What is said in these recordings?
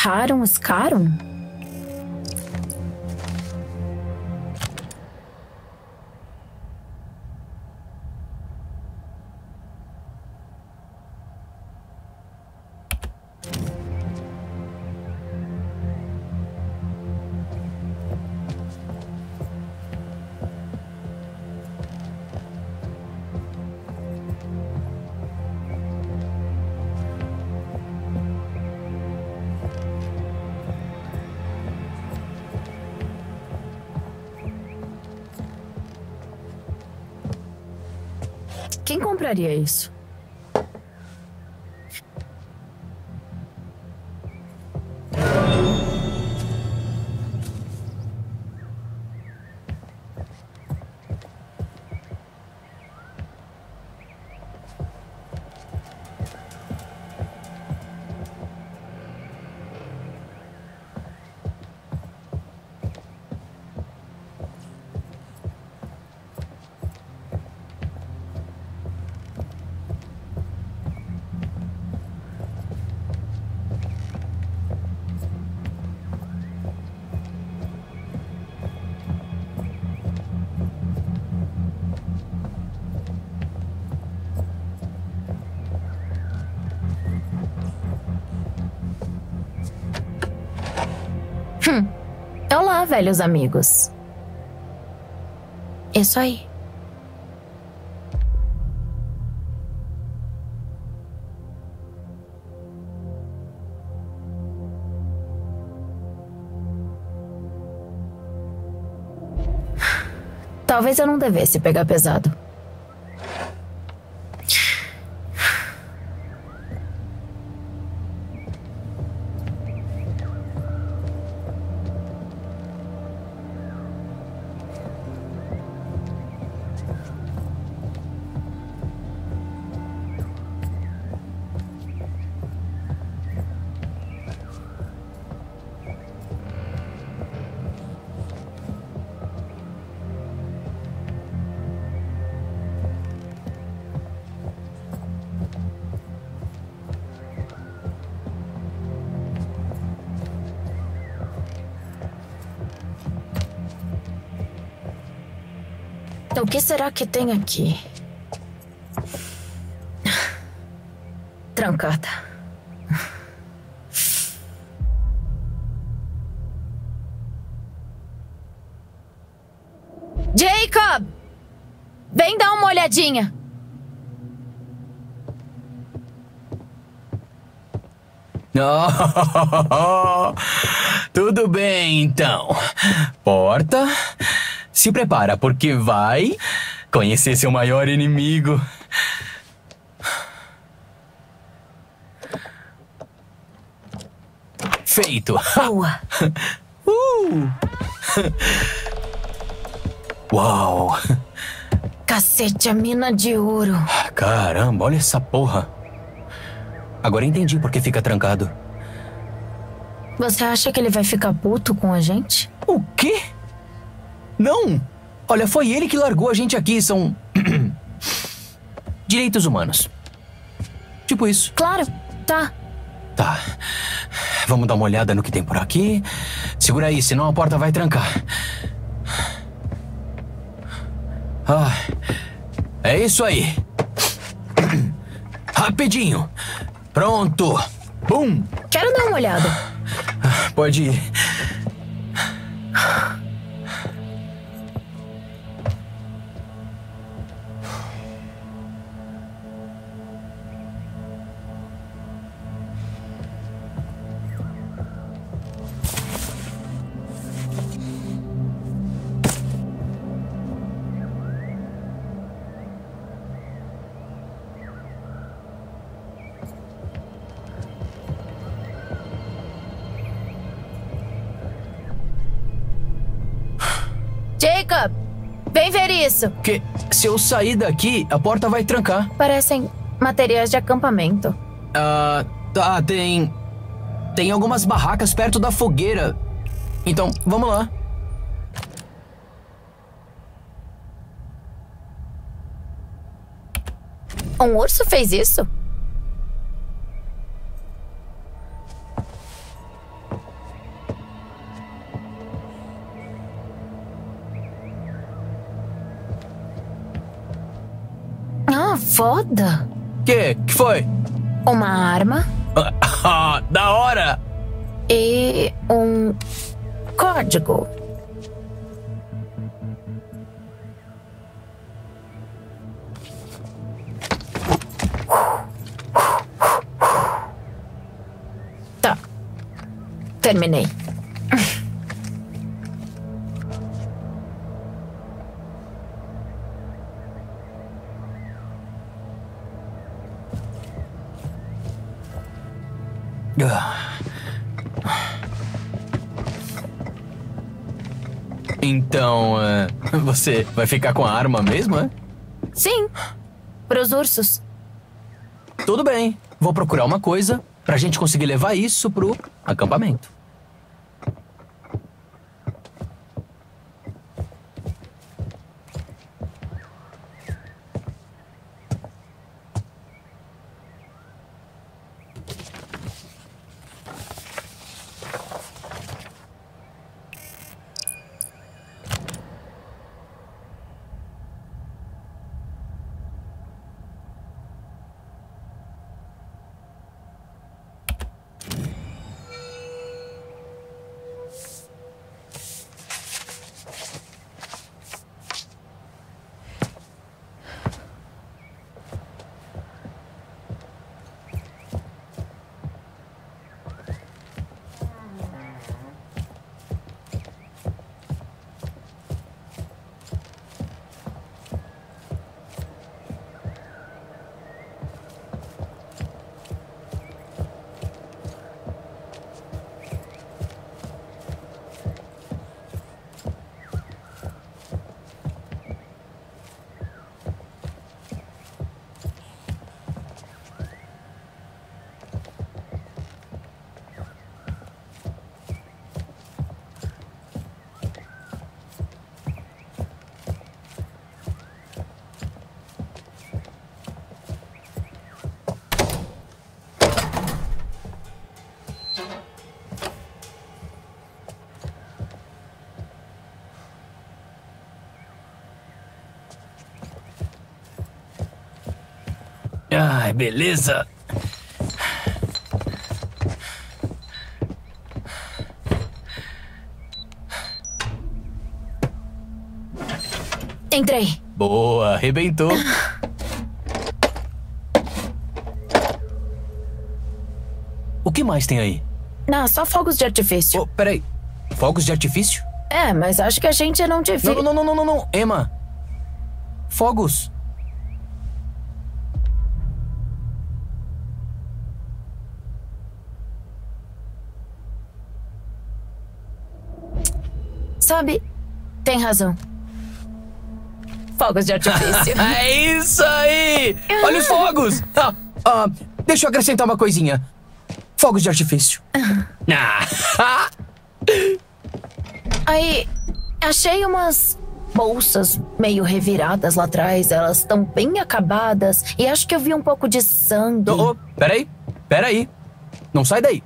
Harum Scarum? Quem compraria isso? Olá, velhos amigos. Isso aí. Talvez eu não devesse pegar pesado. O que será que tem aqui? Trancada. Jacob! Vem dar uma olhadinha. Oh, tudo bem, então. Porta, se prepara, porque vai conhecer seu maior inimigo. Feito. Boa. Uau. Cacete, a mina de ouro. Caramba, olha essa porra. Agora entendi por que fica trancado. Você acha que ele vai ficar puto com a gente? O quê? Não! Olha, foi ele que largou a gente aqui, são... direitos humanos. Tipo isso. Claro, tá. Tá. Vamos dar uma olhada no que tem por aqui. Segura aí, senão a porta vai trancar. Ah, é isso aí. Rapidinho. Pronto. Bum. Quero dar uma olhada. Pode ir. Jacob, vem ver isso. Que se eu sair daqui, a porta vai trancar. Parecem materiais de acampamento. Tá, tem algumas barracas perto da fogueira. Então, vamos lá. Um urso fez isso? Ah, foda. Que foi? Uma arma Da hora! e um código. Tá. Terminei. Então, você vai ficar com a arma mesmo, é? Sim, pros ursos. Tudo bem. Vou procurar uma coisa pra gente conseguir levar isso pro acampamento. Ai, beleza. Entrei. Boa, arrebentou. O que mais tem aí? Não, só fogos de artifício. Oh, peraí. Fogos de artifício? É, mas acho que a gente não devia... Não. Emma. Fogos. Sabe, tem razão. Fogos de artifício. É isso aí! Olha os fogos! Deixa eu acrescentar uma coisinha. Fogos de artifício. Aí, achei umas bolsas meio reviradas lá atrás. Elas estão bem acabadas. E acho que eu vi um pouco de sangue. Peraí. Não sai daí.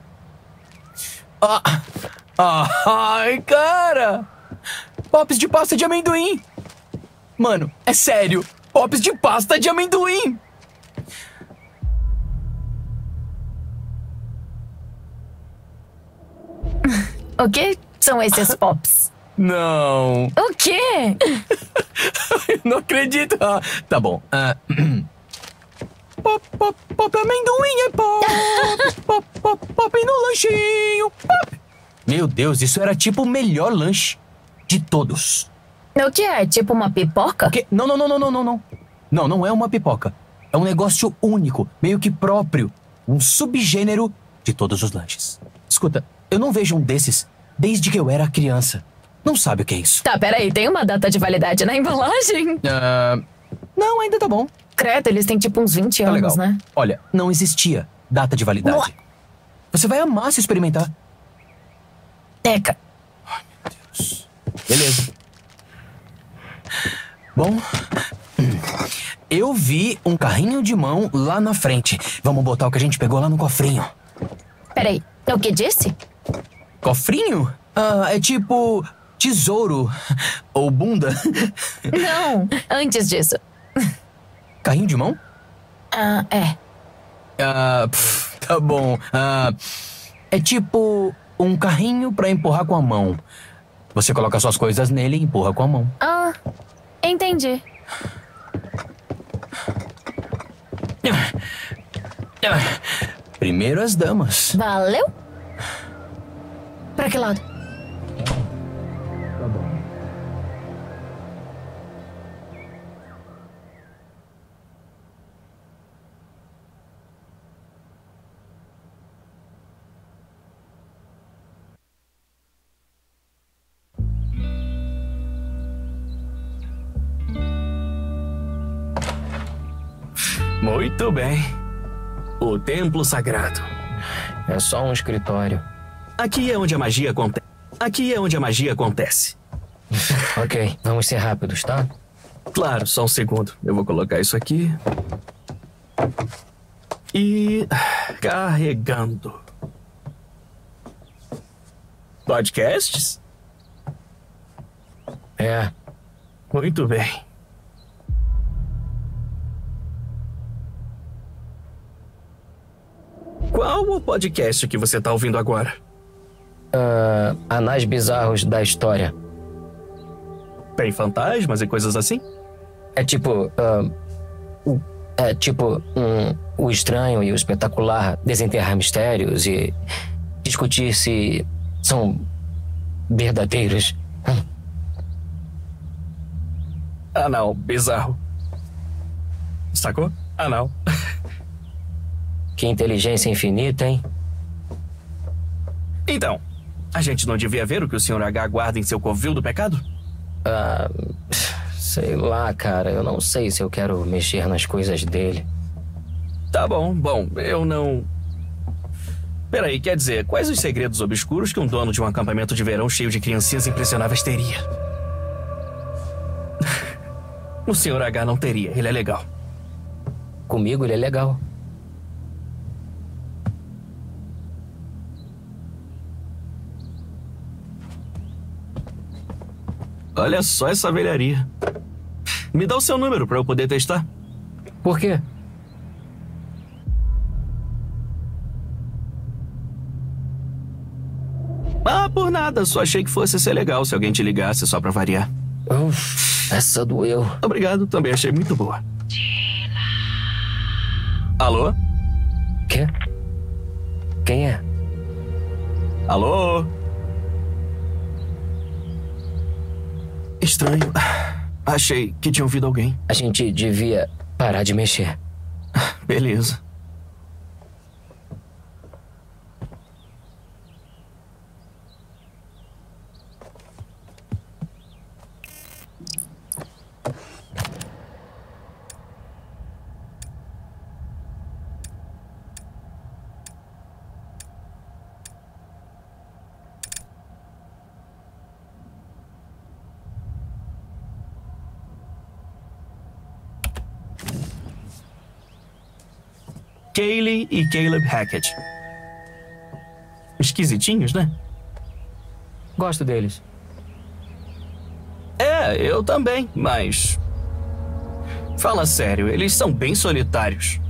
Ai, cara! Pops de pasta de amendoim! Mano, é sério! Pops de pasta de amendoim! O que são esses pops? Não! O quê? Eu não acredito! Tá bom. Pop amendoim é pop! Pop no lanchinho! Pop! Meu Deus, isso era tipo o melhor lanche de todos. O que é? Tipo uma pipoca? O quê? Não. Não é uma pipoca. É um negócio único, meio que próprio. Um subgênero de todos os lanches. Escuta, eu não vejo um desses desde que eu era criança. Não sabe o que é isso. Tá, peraí, tem uma data de validade na embalagem? Não, ainda tá bom. Credo, eles têm tipo uns 20 Tá anos, legal. né? Olha, não existia data de validade. Você vai amar se experimentar. Teca. Ai, meu Deus. Beleza. Bom, eu vi um carrinho de mão lá na frente. Vamos botar o que a gente pegou lá no cofrinho. Peraí, o que disse? Cofrinho? É tipo tesouro ou bunda. Não, antes disso. Carrinho de mão? Ah, é. Tá bom. É tipo um carrinho pra empurrar com a mão. Você coloca suas coisas nele e empurra com a mão. Ah, entendi. Primeiro as damas. Valeu? Pra que lado? Tá bom. Muito bem. O Templo Sagrado. É só um escritório. Aqui é onde a magia acontece. Aqui é onde a magia acontece. Ok, vamos ser rápidos, tá? Claro, só um segundo. Eu vou colocar isso aqui. E... carregando. Podcasts? É. Muito bem. Qual o podcast que você está ouvindo agora? Anais bizarros da história. Tem fantasmas e coisas assim? É tipo... o estranho e o espetacular desenterrar mistérios e discutir se são verdadeiros. Anal, bizarro. Sacou? Anal. Que inteligência infinita, hein? Então, a gente não devia ver o que o Sr. H guarda em seu covil do pecado? Sei lá, cara. Eu não sei se eu quero mexer nas coisas dele. Tá bom, eu não... Peraí, quer dizer, quais os segredos obscuros que um dono de um acampamento de verão cheio de criancinhas impressionáveis teria? O Sr. H não teria, ele é legal. Comigo ele é legal. Olha só essa velharia. Me dá o seu número pra eu poder testar. Por quê? Por nada. Só achei que fosse ser legal se alguém te ligasse só pra variar. Essa doeu. Obrigado, também achei muito boa. Alô? Quê? Quem é? Alô? Estranho. Achei que tinha ouvido alguém. A gente devia parar de mexer. Beleza. Kaylee e Caleb Hackett. Esquisitinhos, né? Gosto deles. Eu também, mas... Fala sério, eles são bem solitários.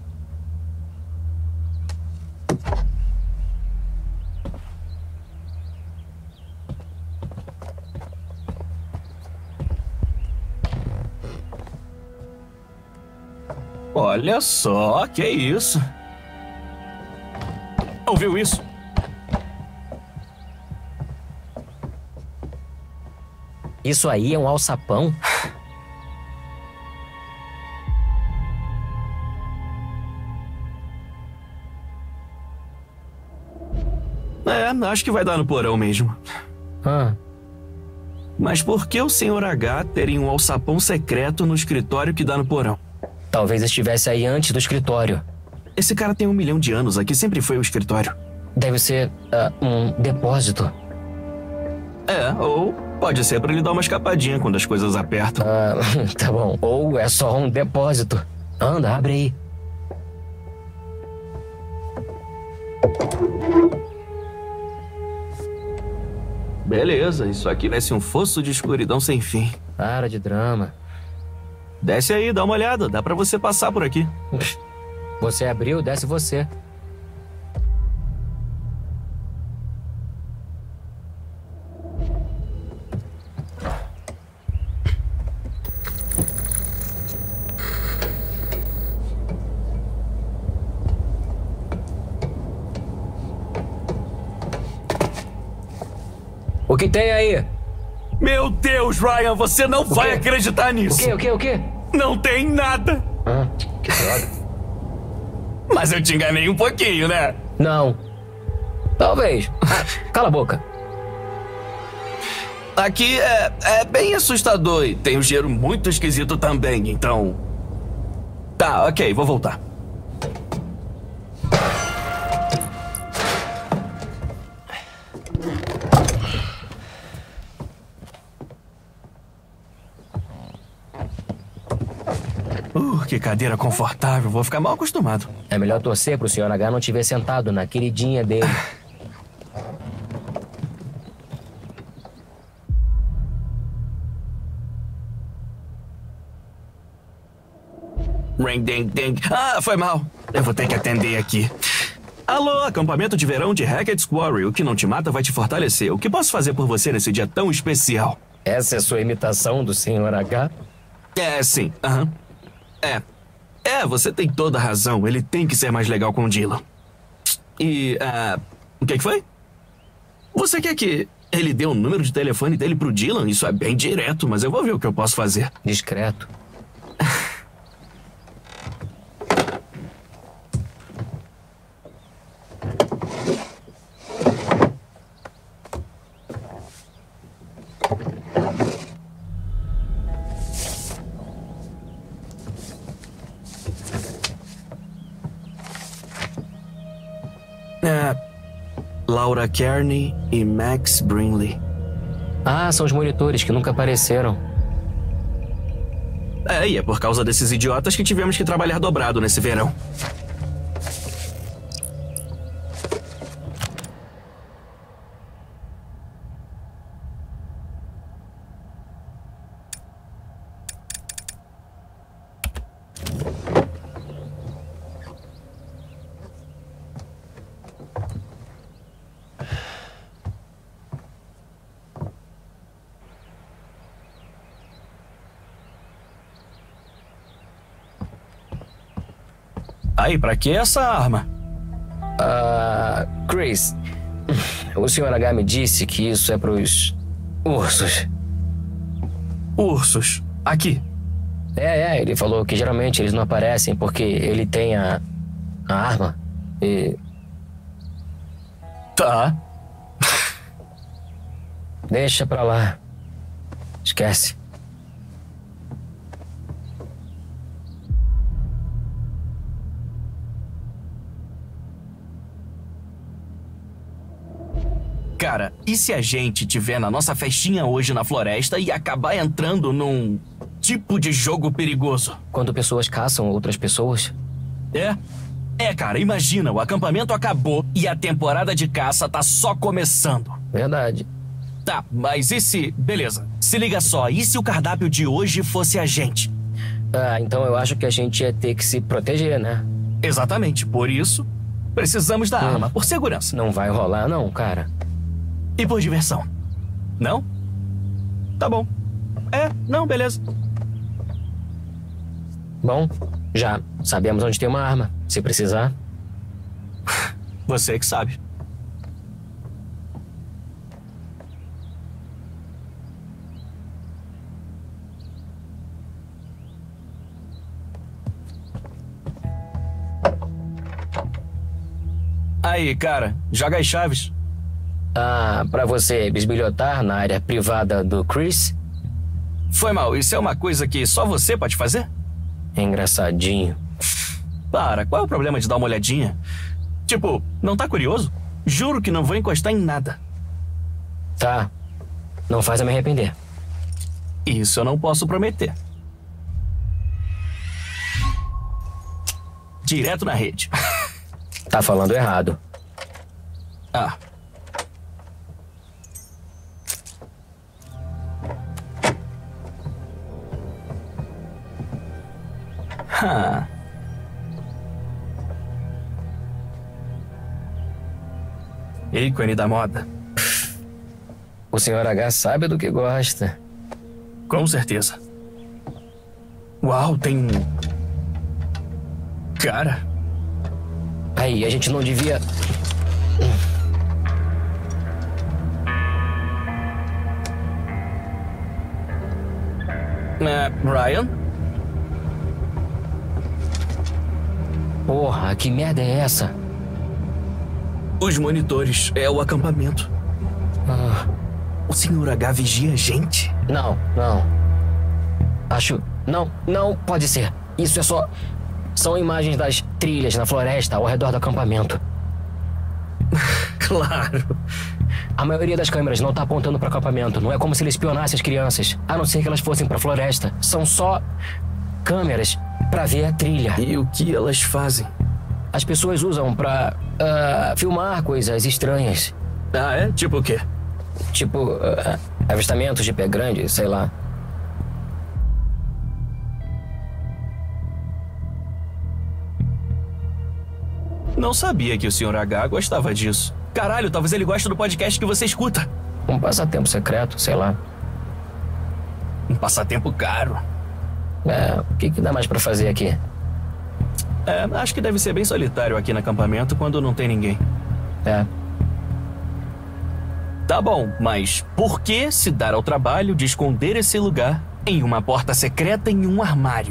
Olha só, que isso? Ouviu isso? Isso aí é um alçapão? Acho que vai dar no porão mesmo. Mas por que o Sr. H teria um alçapão secreto no escritório que dá no porão? Talvez estivesse aí antes do escritório. Esse cara tem 1 milhão de anos, aqui sempre foi o escritório. Deve ser um depósito. Ou pode ser pra ele dar uma escapadinha quando as coisas apertam. Tá bom. Ou é só um depósito. Anda, abre aí. Beleza, isso aqui vai ser um fosso de escuridão sem fim. Para de drama. Desce aí, dá uma olhada. Dá pra você passar por aqui. Você abriu, desce você. O que tem aí? Meu Deus, Ryan, você não vai acreditar nisso. O quê? Não tem nada. Que droga. Mas eu te enganei um pouquinho, né? Não. Talvez. Cala a boca. Aqui é bem assustador e tem um cheiro muito esquisito também, então... Tá, ok, vou voltar. Que cadeira confortável. Vou ficar mal acostumado. É melhor torcer pro Sr. H não te ver sentado na queridinha dele. Ring, ding, ding. Ah, foi mal. Eu vou ter que atender aqui. Alô, acampamento de verão de Hackett's Quarry. O que não te mata vai te fortalecer. O que posso fazer por você nesse dia tão especial? Essa é sua imitação do Sr. H? É, sim. Aham. Você tem toda a razão. Ele tem que ser mais legal com o Dylan. E, o que foi? Você quer que ele dê o número de telefone dele pro Dylan? Isso é bem direto, mas eu vou ver o que eu posso fazer. Discreto. Laura Kearney e Max Brinley. Ah, são os monitores que nunca apareceram. E é por causa desses idiotas que tivemos que trabalhar dobrado nesse verão. Aí, pra que essa arma? Chris, o Sr. H me disse que isso é pros ursos. Ursos? Aqui? Ele falou que geralmente eles não aparecem porque ele tem a arma e... Tá. Deixa pra lá. Esquece. Cara, e se a gente tiver na nossa festinha hoje na floresta e acabar entrando num tipo de jogo perigoso? Quando pessoas caçam outras pessoas? Cara, imagina, o acampamento acabou e a temporada de caça tá só começando. Verdade. Tá, mas e se... Beleza, se liga só, e se o cardápio de hoje fosse a gente? Então eu acho que a gente ia ter que se proteger, né? Exatamente, por isso, precisamos da arma, por segurança. Não vai rolar não, cara. E por diversão. Não? Tá bom. Não, beleza. Bom, já sabemos onde tem uma arma, se precisar. Você que sabe. Aí, cara, joga as chaves. Pra você bisbilhotar na área privada do Chris? Foi mal, isso é uma coisa que só você pode fazer? Engraçadinho. Para, qual é o problema de dar uma olhadinha? Tipo, não tá curioso? Juro que não vou encostar em nada. Tá. Não faz eu me arrepender. Isso eu não posso prometer. Direto na rede. Tá falando errado. Ah. Ícone da moda. O Sr. H sabe do que gosta. Com certeza. Uau, tem... Cara... Aí, a gente não devia... Ryan? Porra, que merda é essa? Os monitores. É o acampamento. O Sr. H vigia a gente? Não. Acho... Não pode ser. Isso é só... São imagens das trilhas na floresta ao redor do acampamento. Claro. A maioria das câmeras não tá apontando para o acampamento. Não é como se ele espionasse as crianças. A não ser que elas fossem para a floresta. São só câmeras para ver a trilha. E o que elas fazem? As pessoas usam para filmar coisas estranhas. Ah, é? Tipo o quê? Tipo, avistamentos de pé grande, sei lá. Não sabia que o Sr. H gostava disso. Caralho, talvez ele goste do podcast que você escuta. Um passatempo secreto, sei lá. Um passatempo caro. O que dá mais pra fazer aqui? Acho que deve ser bem solitário aqui no acampamento quando não tem ninguém. Tá bom, mas por que se dar ao trabalho de esconder esse lugar em uma porta secreta em um armário?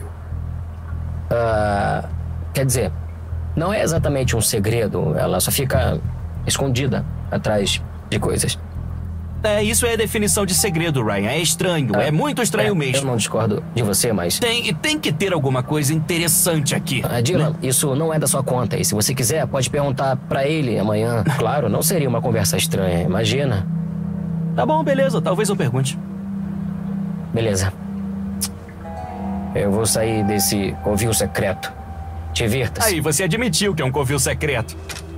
Quer dizer, não é exatamente um segredo. Ela só fica escondida atrás de coisas. Isso é a definição de segredo, Ryan. É estranho, é muito estranho mesmo. Eu não discordo de você, mas... Tem que ter alguma coisa interessante aqui. Dylan, isso não é da sua conta. E se você quiser, pode perguntar pra ele amanhã. Claro, não seria uma conversa estranha, imagina. Tá bom, beleza. Talvez eu pergunte. Beleza. Eu vou sair desse covil secreto. Divirta-se. Aí, você admitiu que é um covil secreto.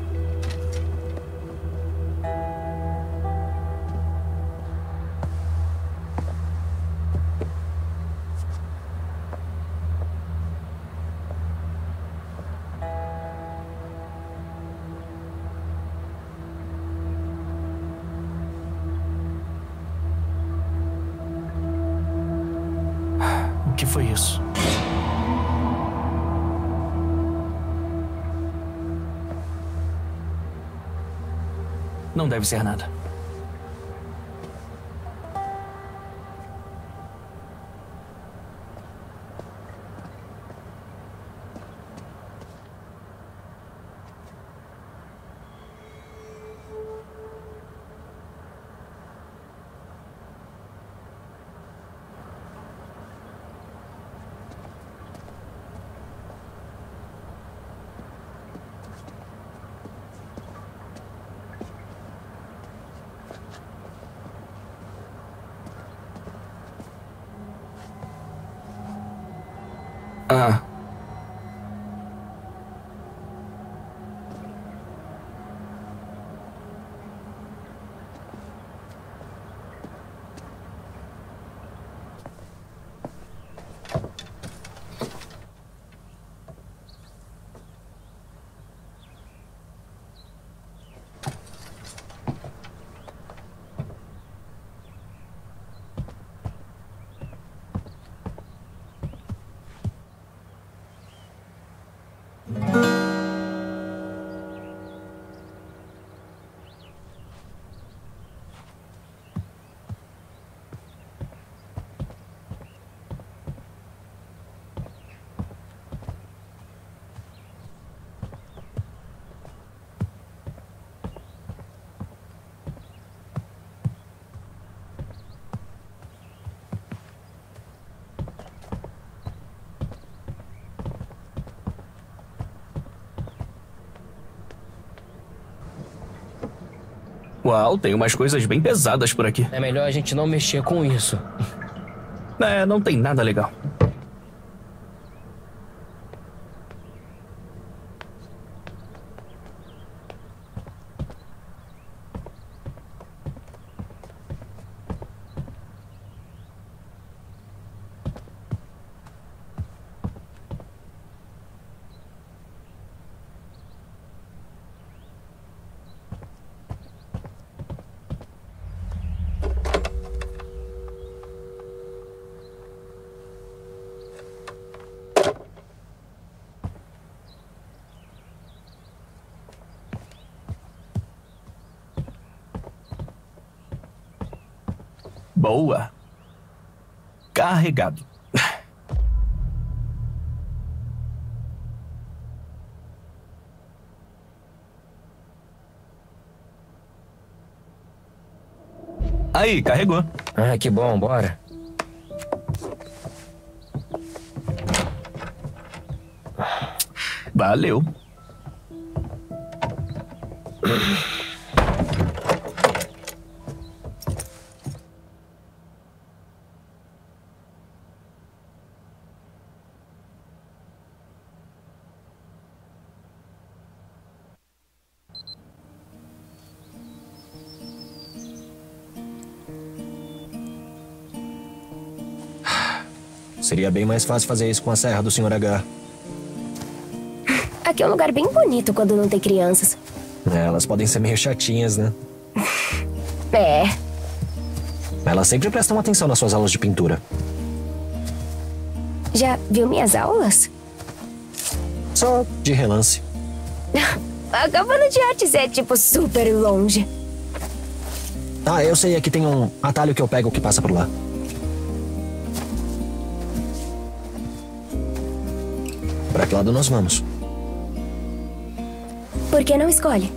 O que foi isso? Não deve ser nada. Uau, tem umas coisas bem pesadas por aqui. É melhor a gente não mexer com isso. Não tem nada legal. Boa. Carregado. Aí, carregou. Ah, que bom, bora. Valeu. Seria bem mais fácil fazer isso com a serra do Sr. H. Aqui é um lugar bem bonito quando não tem crianças. Elas podem ser meio chatinhas, né? É. Elas sempre prestam atenção nas suas aulas de pintura. Já viu minhas aulas? Só de relance. A cabana de artes é, tipo, super longe. Ah, eu sei, aqui tem um atalho que eu pego que passa por lá. Pra que lado nós vamos? Por que não escolhe?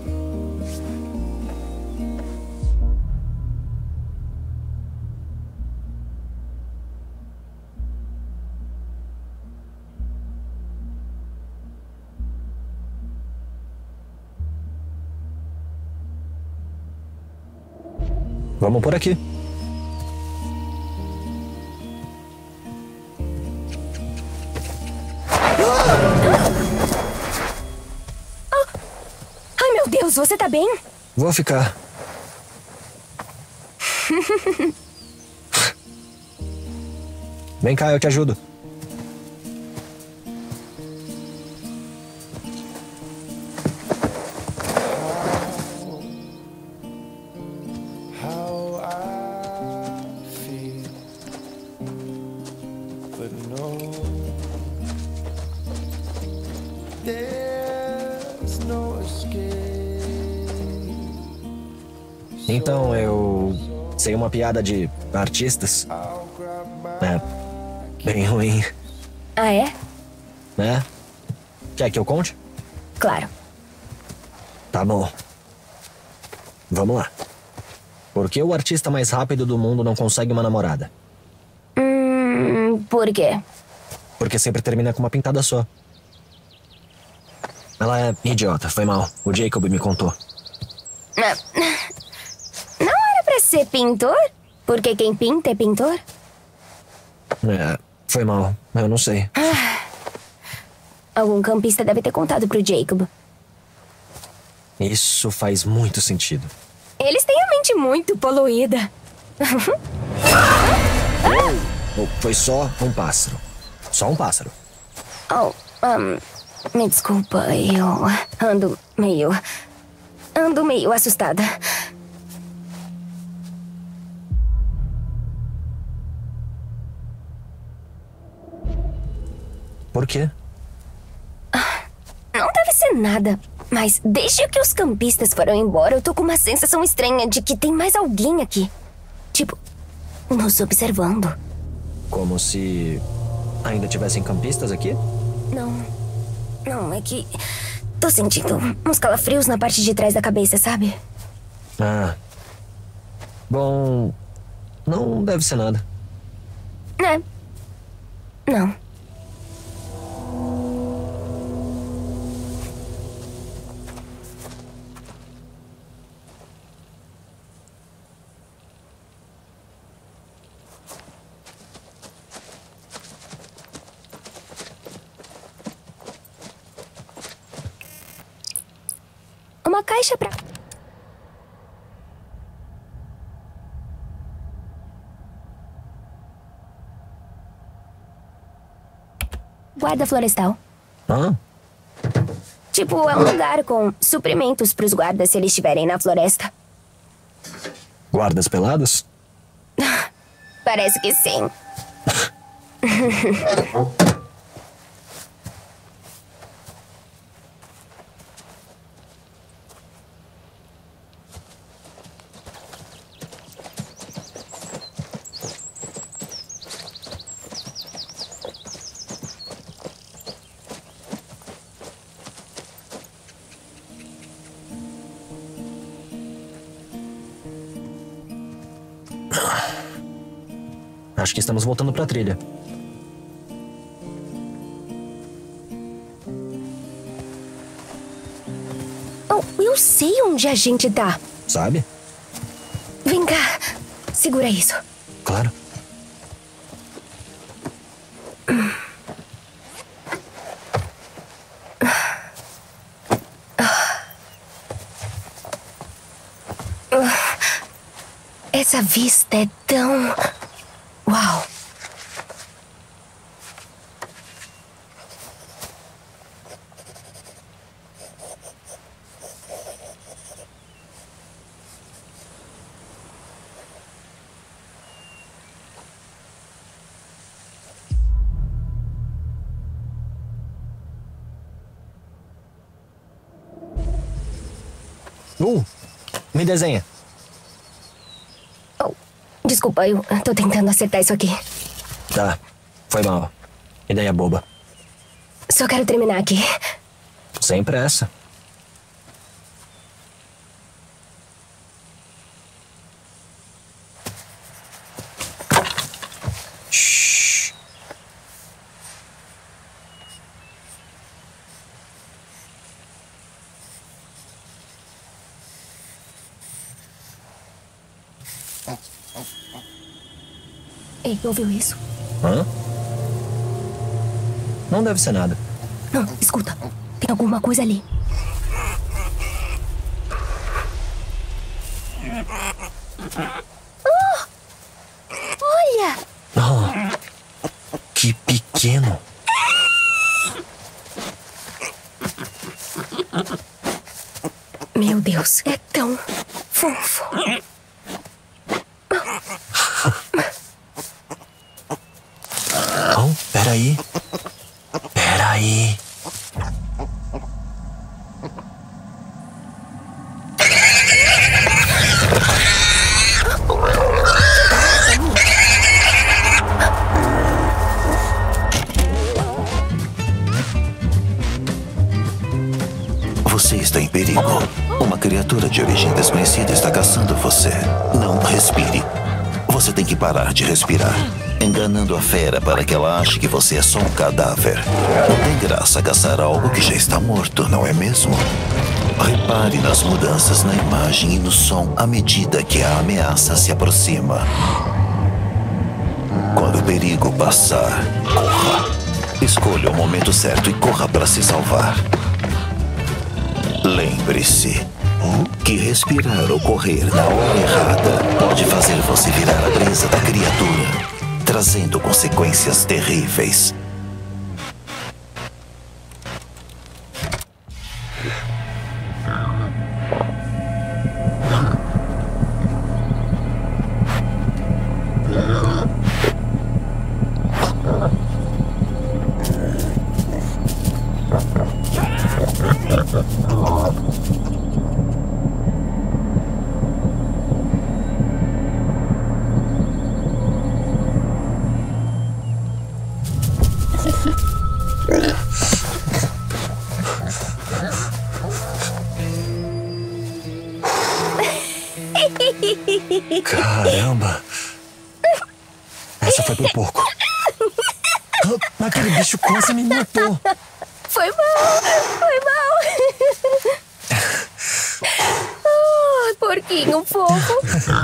Vamos por aqui. Ai, meu Deus, você tá bem? Vou ficar. Vem cá, eu te ajudo. How I feel, but no, there's no escape. Então, eu sei uma piada de artistas. I'll grab my É bem ruim, Ah, é? né? Quer que eu conte? Claro. Tá bom. Vamos lá. Por que o artista mais rápido do mundo não consegue uma namorada? Por quê? Porque sempre termina com uma pintada só. Ela é idiota, foi mal. O Jacob me contou. Não era pra ser pintor? Porque quem pinta é pintor? É, foi mal. Eu não sei. Algum campista deve ter contado pro Jacob. Isso faz muito sentido. Eles têm a mente muito poluída. Foi só um pássaro. Só um pássaro. Oh, me desculpa, eu ando meio assustada. Por quê? Não deve ser nada, mas desde que os campistas foram embora, eu tô com uma sensação estranha de que tem mais alguém aqui. Tipo, nos observando. Como se ainda tivessem campistas aqui? Não, é que tô sentindo uns calafrios na parte de trás da cabeça, sabe? Ah. Bom, não deve ser nada. É. Não. Uma caixa pra... Guarda florestal. Hã? Tipo, é um lugar com suprimentos pros guardas se eles estiverem na floresta. Guardas pelados? Parece que sim. Acho que estamos voltando pra trilha. Oh, eu sei onde a gente tá. Sabe? Vem cá. Segura isso. Claro. Essa vista é tão... Uau! Me desenha. Oh, desculpa, eu tô tentando acertar isso aqui. Tá, foi mal. Ideia boba. Só quero terminar aqui. Sem pressa. Shhh. Ei, ouviu isso? Hã? Não deve ser nada. Não, escuta. Tem alguma coisa ali. Oh! Olha! Oh, que pequeno. Meu Deus, é tão fofo. Oh, peraí. Peraí. Você está em perigo. Uma criatura de origem desconhecida está caçando você. Não respire. Você tem que parar de respirar, enganando a fera para que ela ache que você é só um cadáver. Não tem graça caçar algo que já está morto, não é mesmo? Repare nas mudanças na imagem e no som à medida que a ameaça se aproxima. Quando o perigo passar, corra. Escolha o momento certo e corra para se salvar. Lembre-se que respirar ou correr na hora errada pode fazer você virar a presa da criatura, trazendo consequências terríveis. Caramba! Essa foi por pouco. Aquele bicho quase me matou. Foi mal! Foi mal! Oh, porquinho fofo!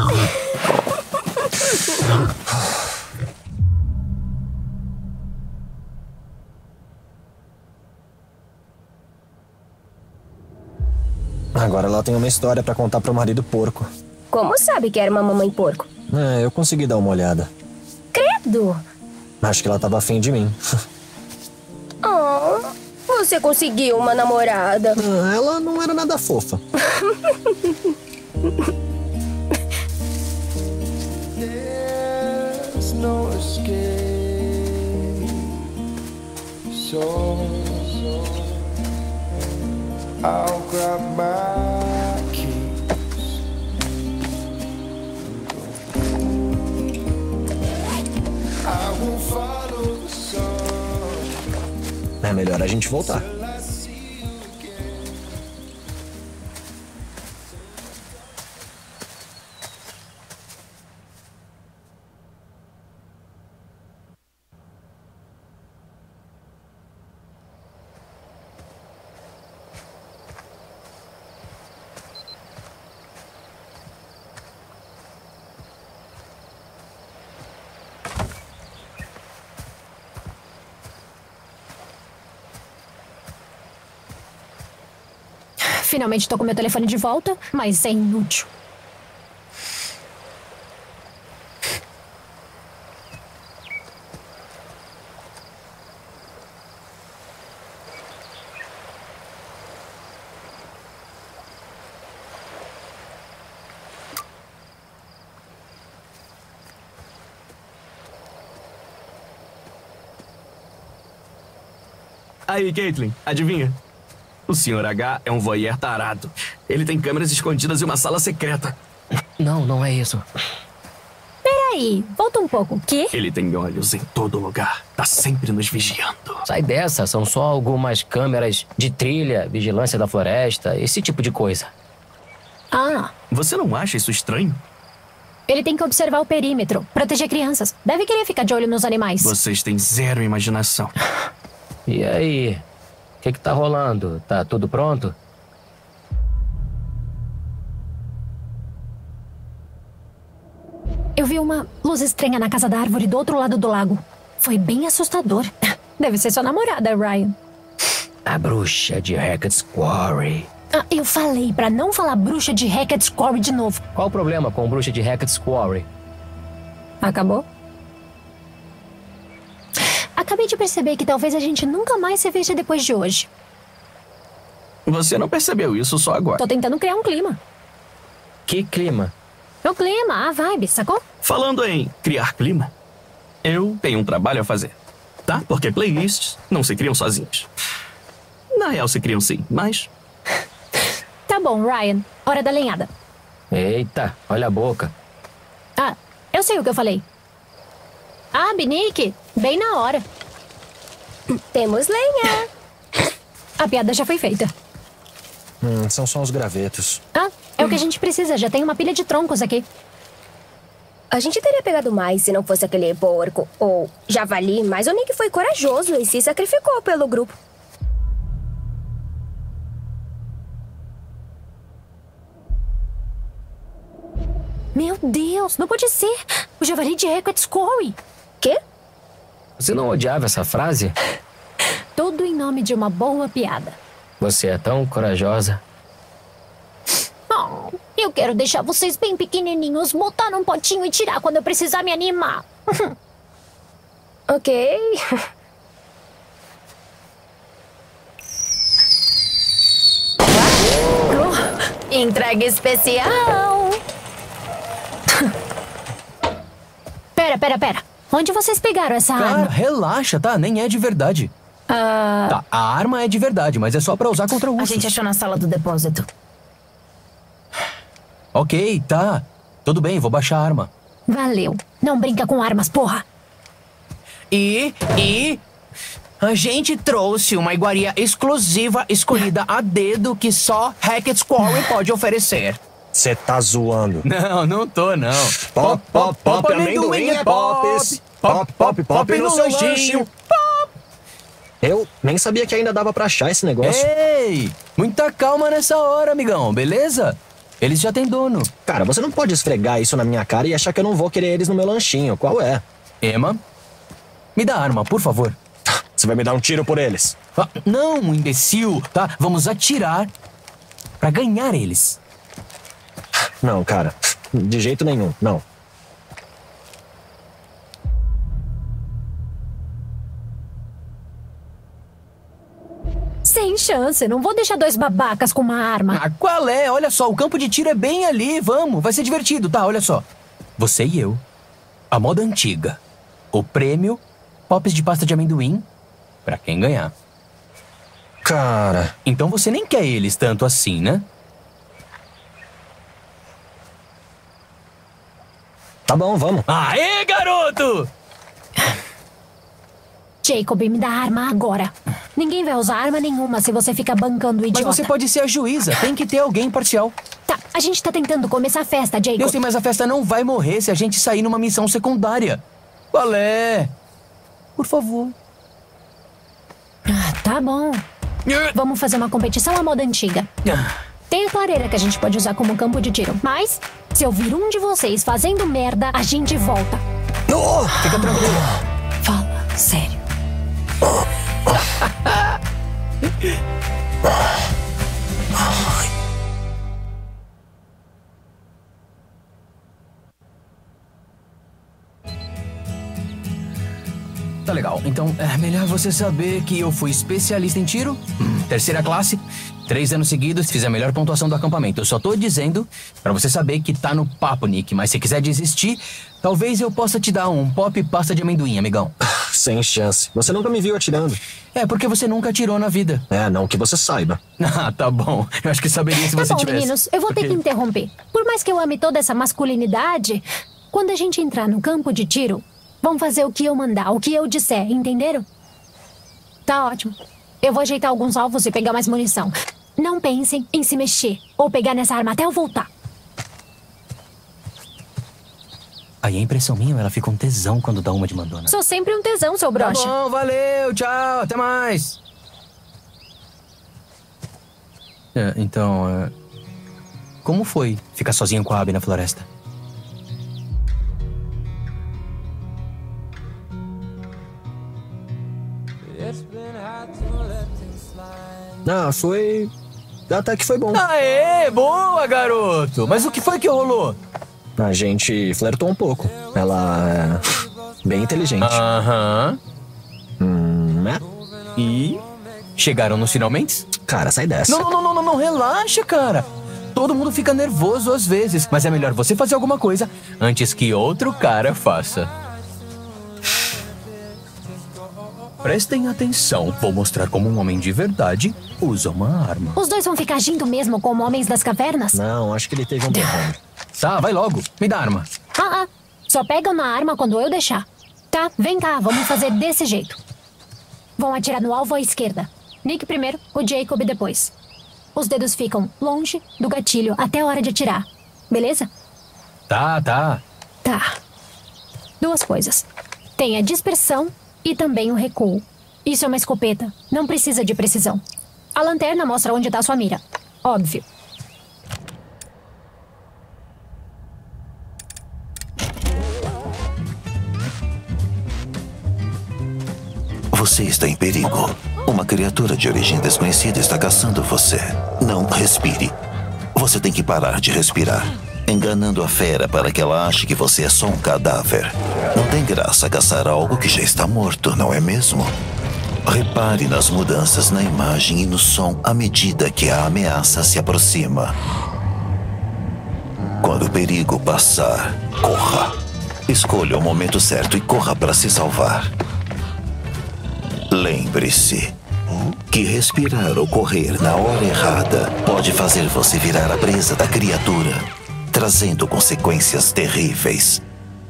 Agora ela tem uma história pra contar pro marido porco. Como sabe que era uma mamãe porco? É, eu consegui dar uma olhada. Credo! Acho que ela tava afim de mim. Oh, você conseguiu uma namorada. Ela não era nada fofa. There's no escape. So I'll grab my keys and go. I will follow the sun É melhor a gente voltar. till I see you again. Finalmente tô com meu telefone de volta, mas é inútil. Aí, Caitlin, adivinha? O Sr. H é um voyeur tarado. Ele tem câmeras escondidas em uma sala secreta. Não, não é isso. Peraí, volta um pouco. O quê? Ele tem olhos em todo lugar. Tá sempre nos vigiando. Sai dessa, são só algumas câmeras de trilha, vigilância da floresta, esse tipo de coisa. Ah, Você não acha isso estranho? ele tem que observar o perímetro, proteger crianças. Deve querer ficar de olho nos animais. Vocês têm zero imaginação. E aí? O que tá rolando? Tá tudo pronto? Eu vi uma luz estranha na casa da árvore do outro lado do lago. Foi bem assustador. Deve ser sua namorada, Ryan. A bruxa de Hackett's Quarry. Ah, eu falei pra não falar bruxa de Hackett's Quarry de novo. Qual o problema com bruxa de Hackett's Quarry? Acabou? Acabei de perceber que talvez a gente nunca mais se veja depois de hoje. Você não percebeu isso só agora. Tô tentando criar um clima. Que clima? O clima, a vibe, sacou? Falando em criar clima, eu tenho um trabalho a fazer, tá? Porque playlists não se criam sozinhas. Na real, se criam sim, mas... Tá bom, Ryan. Hora da lenhada. Eita, olha a boca. Ah, eu sei o que eu falei. Ah, Binique, bem na hora. Temos lenha. A piada já foi feita. São só os gravetos. Ah, é o que a gente precisa. Já tem uma pilha de troncos aqui. A gente teria pegado mais se não fosse aquele porco ou javali, mas o Nick foi corajoso e se sacrificou pelo grupo. Meu Deus, não pode ser. O javali de Hackett's Quarry. Quê? Você não odiava essa frase? Tudo em nome de uma boa piada. Você é tão corajosa. Oh, eu quero deixar vocês bem pequenininhos, botar num potinho e tirar quando eu precisar me animar. Ok. Entrega especial. Pera. Onde vocês pegaram essa Cara, arma? relaxa, tá? Nem é de verdade. Tá, a arma é de verdade, mas é só pra usar contra A ursos. gente achou na sala do depósito. Ok, tá. Tudo bem, vou baixar a arma. Valeu. Não brinca com armas, porra. E a gente trouxe uma iguaria exclusiva escolhida a dedo que só Hackett's Quarry pode oferecer. Você tá zoando. Não tô, não. Pop, amendoim é pops. Pop no seu lanchinho. Eu nem sabia que ainda dava pra achar esse negócio. Ei, muita calma nessa hora, amigão, beleza? Eles já têm dono. Cara, você não pode esfregar isso na minha cara e achar que eu não vou querer eles no meu lanchinho. Qual é? Emma, me dá a arma, por favor. Você vai me dar um tiro por eles? Ah, não, imbecil, tá? Vamos atirar pra ganhar eles. Não, cara. De jeito nenhum, não. Sem chance. Não vou deixar dois babacas com uma arma. Ah, qual é? Olha só, o campo de tiro é bem ali, vamos. Vai ser divertido, tá? Olha só. Você e eu. A moda antiga. O prêmio, pops de pasta de amendoim, pra quem ganhar. Cara... Então você nem quer eles tanto assim, né? Tá bom, vamos. Aê, garoto! Jacob, me dá a arma agora. Ninguém vai usar arma nenhuma se você ficar bancando o Mas idiota. você pode ser a juíza. Tem que ter alguém imparcial. Tá, a gente tá tentando começar a festa, Jacob. Eu sei, mas a festa não vai morrer se a gente sair numa missão secundária. Qual é? Por favor. Ah, tá bom. Vamos fazer uma competição à moda antiga. Tem a clareira que a gente pode usar como campo de tiro. Mas, se eu vir um de vocês fazendo merda, a gente volta. Fica tranquilo. Fala sério. Ai. Então é melhor você saber que eu fui especialista em tiro, 3ª classe, 3 anos seguidos, fiz a melhor pontuação do acampamento. Eu só tô dizendo pra você saber que tá no papo, Nick. Mas se quiser desistir, talvez eu possa te dar um pop pasta de amendoim, amigão. Sem chance. Você nunca me viu atirando. É, porque você nunca atirou na vida. É, não que você saiba. Ah, tá bom. Eu acho que saberia se Tá você bom, tivesse. meninos, eu vou ter que interromper. Por mais que eu ame toda essa masculinidade, quando a gente entrar no campo de tiro, vão fazer o que eu mandar, o que eu disser, entenderam? Tá ótimo. Eu vou ajeitar alguns alvos e pegar mais munição. Não pensem em se mexer ou pegar nessa arma até eu voltar. Aí é impressão minha, ela fica um tesão quando dá uma de mandona. Sou sempre um tesão, seu broxa. Tá bom, valeu, tchau, até mais. Então, como foi ficar sozinho com a Abby na floresta? Ah, foi... Até que foi bom. Aê, boa, garoto! Mas o que foi que rolou? A gente flertou um pouco. Ela é bem inteligente. Aham. É? E chegaram nos finalmente? Cara, sai dessa. Não, relaxa, cara. Todo mundo fica nervoso às vezes, mas é melhor você fazer alguma coisa antes que outro cara faça. Prestem atenção, vou mostrar como um homem de verdade usa uma arma. Os dois vão ficar agindo mesmo como homens das cavernas? Não, acho que ele teve um derrame. Tá, vai logo, me dá a arma. Só pegam na arma quando eu deixar. Tá, vem cá, vamos fazer desse jeito. Vão atirar no alvo à esquerda. Nick primeiro, o Jacob depois. Os dedos ficam longe do gatilho até a hora de atirar. Beleza? Tá. Tá. 2 coisas. Tem a dispersão e também o recuo. Isso é uma escopeta. Não precisa de precisão. A lanterna mostra onde tá sua mira. Óbvio. Você está em perigo. Uma criatura de origem desconhecida está caçando você. Não respire. Você tem que parar de respirar, enganando a fera para que ela ache que você é só um cadáver. Não tem graça caçar algo que já está morto, não é mesmo? Repare nas mudanças na imagem e no som à medida que a ameaça se aproxima. Quando o perigo passar, corra. Escolha o momento certo e corra para se salvar. Lembre-se que respirar ou correr na hora errada pode fazer você virar a presa da criatura, trazendo consequências terríveis.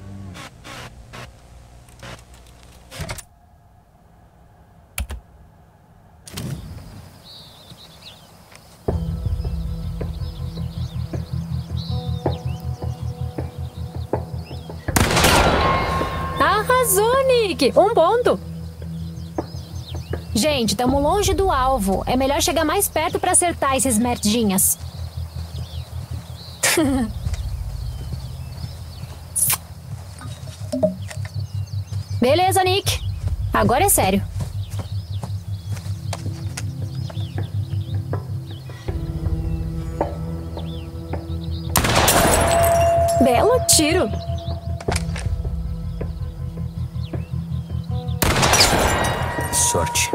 Arrasou, Nick! 1 ponto. Gente, estamos longe do alvo. É melhor chegar mais perto para acertar esses merdinhas. Beleza, Nick. Agora é sério. Belo tiro. Sorte.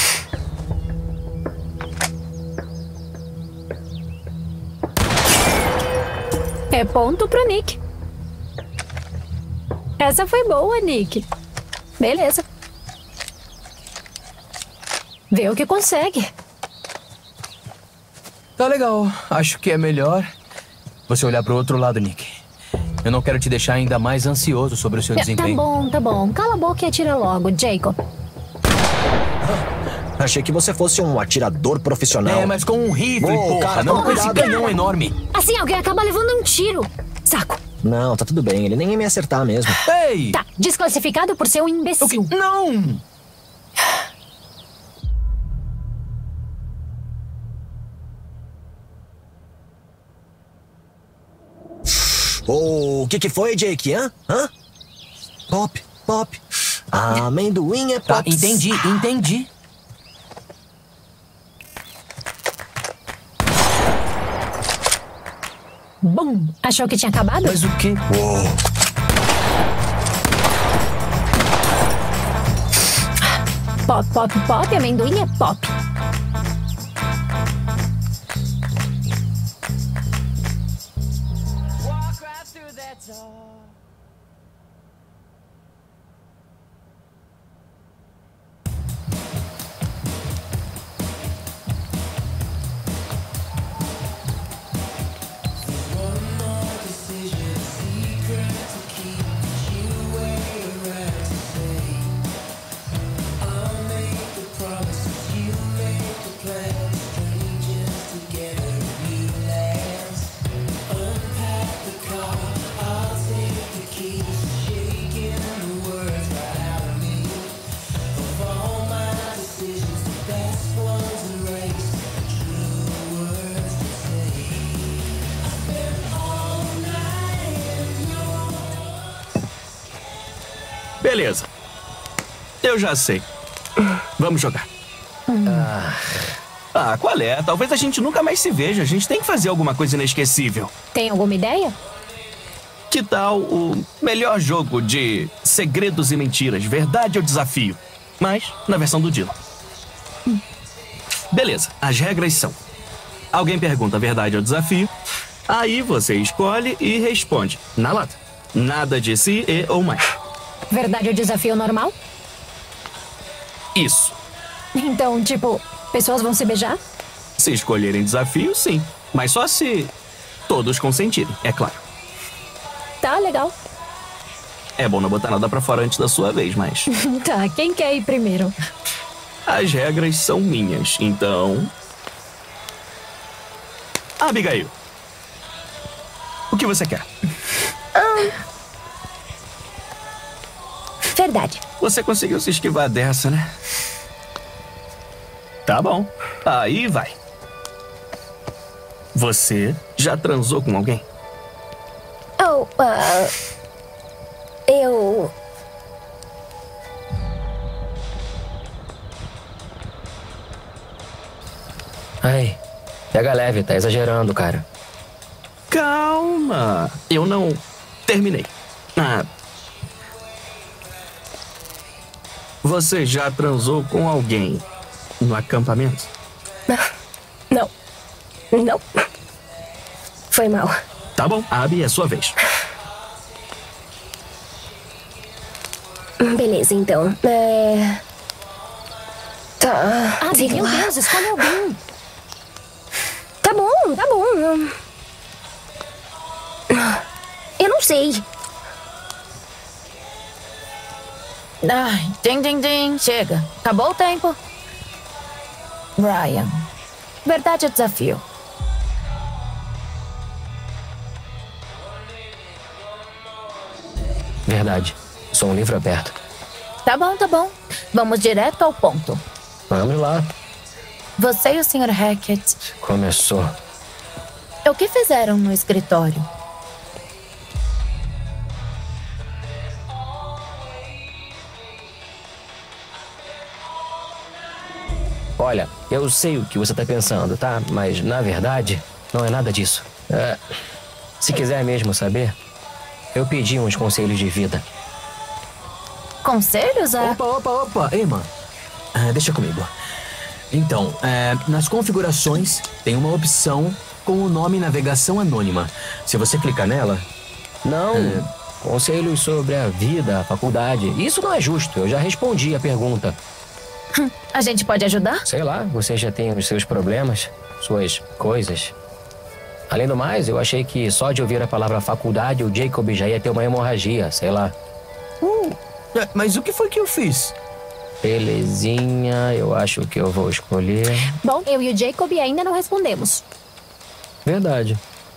É ponto pro Nick. Essa foi boa, Nick. Beleza. Vê o que consegue. Tá legal. Acho que é melhor você olhar pro outro lado, Nick. Eu não quero te deixar ainda mais ansioso sobre o seu desempenho. Tá bom. Cala a boca e atira logo, Jacob. Achei que você fosse um atirador profissional. É, mas com um rifle, porra. Cara, não com esse cuidado. canhão enorme. Assim alguém acaba levando um tiro. Saco. Não, tá tudo bem. Ele nem ia me acertar mesmo. Ei! Tá, desclassificado por ser um imbecil. Não! O que foi, Jake? Hã? Pop. Amendoim é pop. Tá, entendi. Bum! Achou que tinha acabado? Mas o quê? Pop, pop, pop, amendoim é pop. Beleza. Eu já sei. Vamos jogar. Qual é? Talvez a gente nunca mais se veja. A gente tem que fazer alguma coisa inesquecível. Tem alguma ideia? Que tal o melhor jogo de segredos e mentiras, verdade ou desafio? Mas na versão do Dylan. Beleza, as regras são: alguém pergunta verdade ou desafio, aí você escolhe e responde na lata. Nada de si e ou mais. Verdade ou desafio normal? Isso. Então, tipo, pessoas vão se beijar? Se escolherem desafio, sim. Mas só se todos consentirem, é claro. Tá, legal. É bom não botar nada pra fora antes da sua vez, mas... Tá, quem quer ir primeiro? As regras são minhas, então... Abigail. O que você quer? Verdade. Você conseguiu se esquivar dessa, né? Tá bom. Aí vai. Você já transou com alguém? Eu... Ai, pega leve, tá exagerando, cara. Calma. Eu não terminei. Você já transou com alguém no acampamento? Não. Não. Foi mal. Tá bom, Abby, é sua vez. Beleza, então. Tá. Abby, meu Deus, escolhe alguém. Tá bom, tá bom. Eu não sei. Ai, din. Chega. Acabou o tempo. Ryan. Verdade ou desafio? Verdade. Sou um livro aberto. Tá bom. Vamos direto ao ponto. Vamos lá. Você e o Sr. Hackett, Começou. o que fizeram no escritório? Olha, eu sei o que você tá pensando, tá? Mas, na verdade, não é nada disso. Se quiser mesmo saber, eu pedi uns conselhos de vida. Conselhos? Opa. Ei, mano. Deixa comigo. Então, nas configurações tem uma opção com o nome Navegação Anônima. Se você clicar nela... Não, conselhos sobre a vida, a faculdade. Isso não é justo, eu já respondi a pergunta. A gente pode ajudar? Sei lá, você já tem os seus problemas, suas coisas. Além do mais, eu achei que só de ouvir a palavra faculdade, o Jacob já ia ter uma hemorragia, sei lá. Mas o que foi que eu fiz? Belezinha, eu acho que eu vou escolher... Bom, eu e o Jacob ainda não respondemos. Verdade.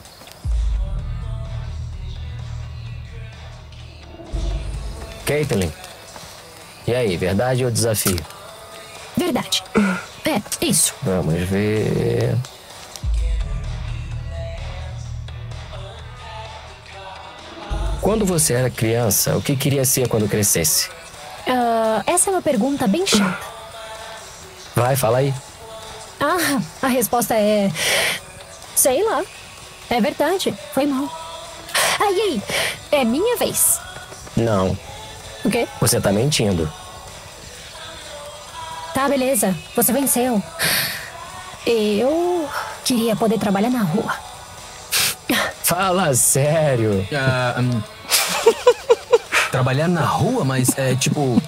Caitlin, e aí, verdade ou desafio? Verdade. Isso. Vamos ver... Quando você era criança, o que queria ser quando crescesse? Essa é uma pergunta bem chata. Vai, fala aí. A resposta é... Sei lá. É verdade. Foi mal. Aí, é minha vez. Não. O quê? Você tá mentindo. Tá, beleza. Você venceu. Eu queria poder trabalhar na rua. Fala sério. Trabalhar na rua, mas é tipo...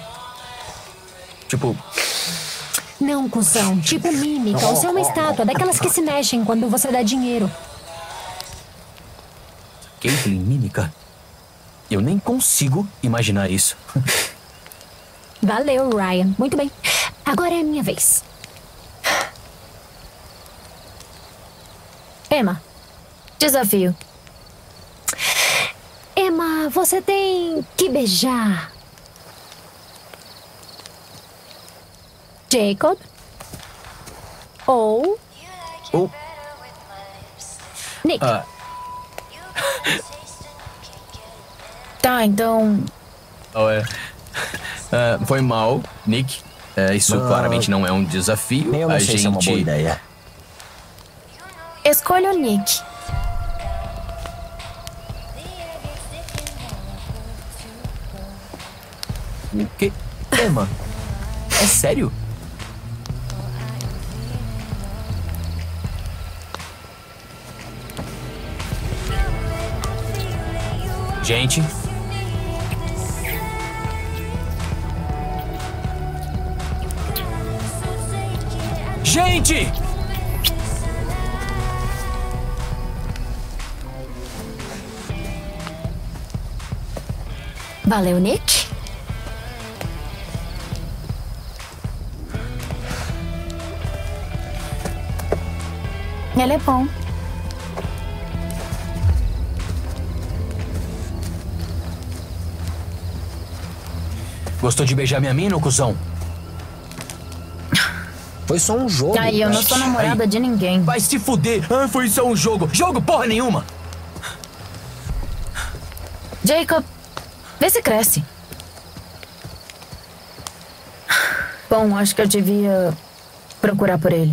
Não, cuzão. Tipo mímica. Você é uma estátua, daquelas que se mexem quando você dá dinheiro. Caitlyn, mímica? Eu nem consigo imaginar isso. Valeu, Ryan. Muito bem. Agora é a minha vez. Emma. Desafio. Emma, você tem que beijar Jacob ou Nick. Tá, então... Foi mal, Nick. Isso claramente não é um desafio. Eu não sei se é uma boa ideia. Escolha o Nick. Que? Emma, é sério? Gente. Gente! Valeu, Nick. Ele é bom. Gostou de beijar minha mina, ô cuzão? Foi só um jogo. Aí, eu não sou namorada de ninguém. Vai se fuder. Foi só um jogo. Jogo porra nenhuma. Jacob, vê se cresce. Bom, acho que eu devia procurar por ele.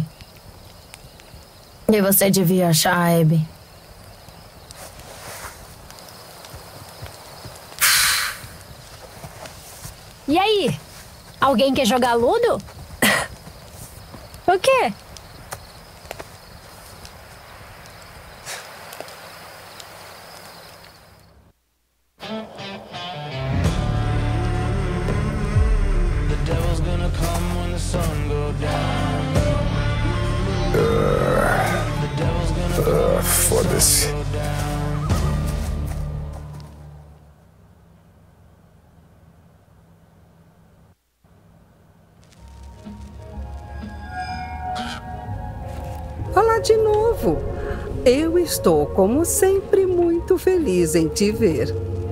E você devia achar a Abby. E aí? Alguém quer jogar Ludo? O quê? Foda-se. Olá de novo. Eu estou, como sempre, muito feliz em te ver.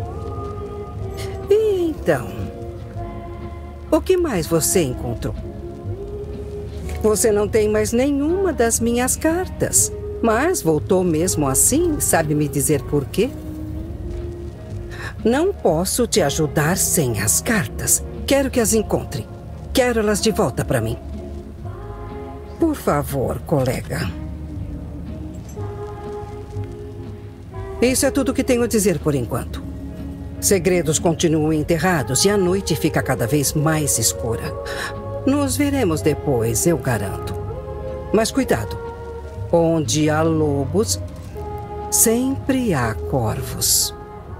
E então, o que mais você encontrou? Você não tem mais nenhuma das minhas cartas, mas voltou mesmo assim. Sabe me dizer por quê? Não posso te ajudar sem as cartas. Quero que as encontre. Quero elas de volta para mim. Por favor, colega. Isso é tudo que tenho a dizer por enquanto. Segredos continuam enterrados e a noite fica cada vez mais escura. Nos veremos depois, eu garanto. Mas cuidado. Onde há lobos, sempre há corvos.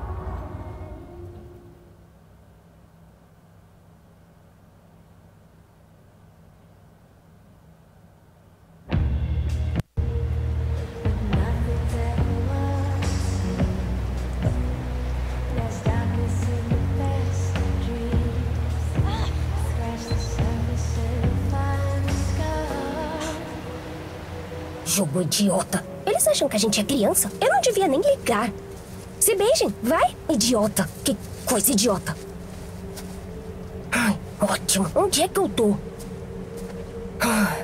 Jogo idiota. Eles acham que a gente é criança? Eu não devia nem ligar. Se beijem, vai, idiota. Que coisa idiota. Ai, ótimo. Onde é que eu tô?